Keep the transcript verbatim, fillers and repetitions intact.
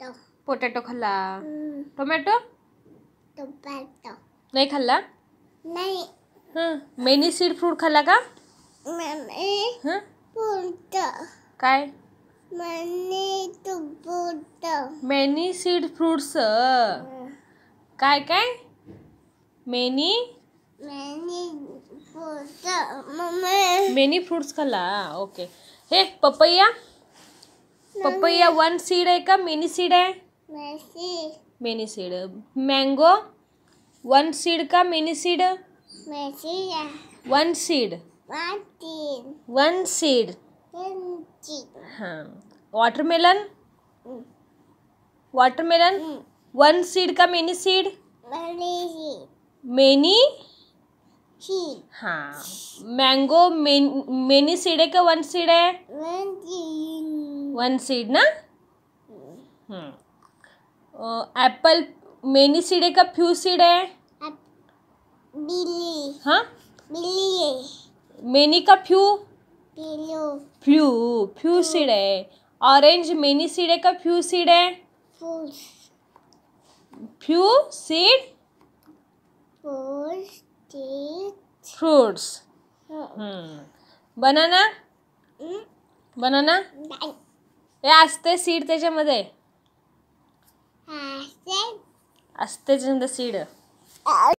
Potato potato खाल्ला. हम्म. Tomato tomato नाही खाल्ला. नाही. हं. मेनी सीड फ्रूट खाल्ला का? मम्मी हं? फ्रूट काय? मम्मी तू फ्रूट मेनी सीड फ्रूट्स. काय काय? Many mummy fruit mummy many fruits खाल्ला. ओके. हे पपैया पपैया वन सीड आहे का मेनी सीड आहे? मेसी many seed. Mango one seed का मेनी सीड? मेसी वन सीड. मार्टिन वन सीड. पेंची हां. वाटरमेलन वाटरमेलन वन सीड का मेनी सीड? मलेसी मेनी सी हां. मँगो मेन मेनी सीड आहे का वन सीड आहे? वेंटी वन सीड ना. हं. ॲपल मेनी सीड आहे का फ्यू सीड आहे? बिली हां. बिली मेनी का फ्यू? बिलो फ्यू फ्यू सीड आहे. ऑरेंज मेनी सीड आहे का फ्यू सीड आहे? फूस फ्यू सीड फूस टी फ्रूट्स. बनाना बनाना नाही हे असते सीड त्याच्यामध्ये हासे असते त्याच्यामध्ये सीड.